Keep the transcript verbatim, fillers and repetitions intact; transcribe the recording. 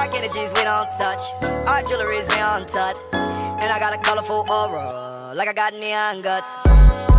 dark energies we don't touch. Our jewelry's beyond touch, and I got a colorful aura, like I got neon guts.